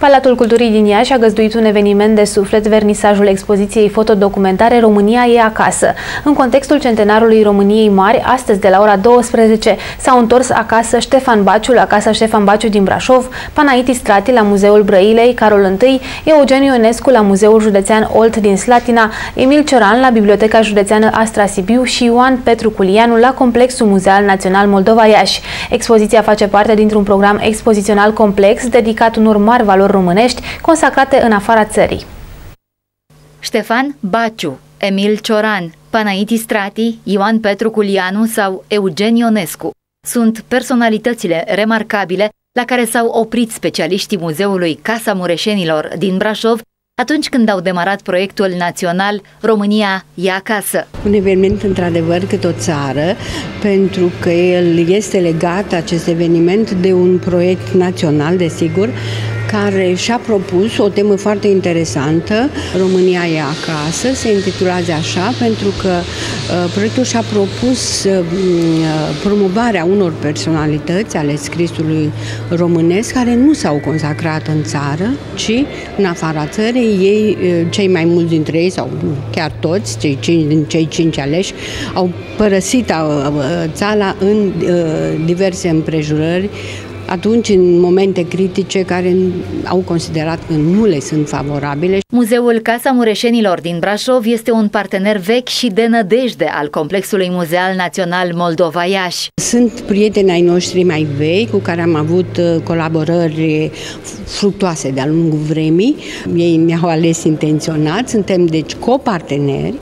Palatul Culturii din Iași a găzduit un eveniment de suflet, vernisajul expoziției fotodocumentare România e acasă. În contextul centenarului României Mari, astăzi de la ora 12 s-au întors acasă Ștefan Baciu la Casa Ștefan Baciu din Brașov, Panaiti Strati la Muzeul Brăilei, Carol I, Eugeniu Ionescu la Muzeul Județean Olt din Slatina, Emil Cioran la Biblioteca Județeană Astra Sibiu și Ioan Petru Culianu la Complexul Muzeal Național Moldova Iași. Expoziția face parte dintr-un program expozițional complex dedicat unor mari valori românești consacrate în afara țării. Ștefan Baciu, Emil Cioran, Panaiti Strati, Ioan Petru Culianu sau Eugeniu Ionescu sunt personalitățile remarcabile la care s-au oprit specialiștii Muzeului Casa Mureșenilor din Brașov atunci când au demarat proiectul național România e acasă. Un eveniment într-adevăr cât o țară, pentru că el este legat, acest eveniment, de un proiect național, desigur, care și-a propus o temă foarte interesantă, România e acasă, se intitulează așa pentru că proiectul și-a propus promovarea unor personalități ale scrisului românesc care nu s-au consacrat în țară, ci în afara țării. Ei, cei mai mulți dintre ei, sau chiar toți, cei cinci aleși, au părăsit țara în diverse împrejurări, atunci în momente critice care au considerat că nu le sunt favorabile. Muzeul Casa Mureșenilor din Brașov este un partener vechi și de nădejde al Complexului Muzeal Național Moldova Iași. Sunt prieteni ai noștri mai vechi cu care am avut colaborări fructuoase de-a lungul vremii. Ei ne-au ales intenționat, suntem deci coparteneri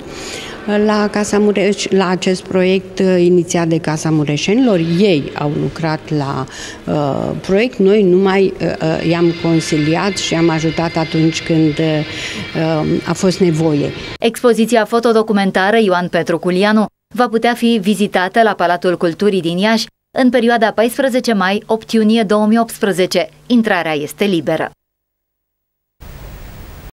la acest proiect inițiat de Casa Mureșenilor. Ei au lucrat la proiect, noi numai i-am consiliat și am ajutat atunci când a fost nevoie. Expoziția fotodocumentară Ioan Petru Culianu va putea fi vizitată la Palatul Culturii din Iași în perioada 14 mai-8 iunie 2018. Intrarea este liberă.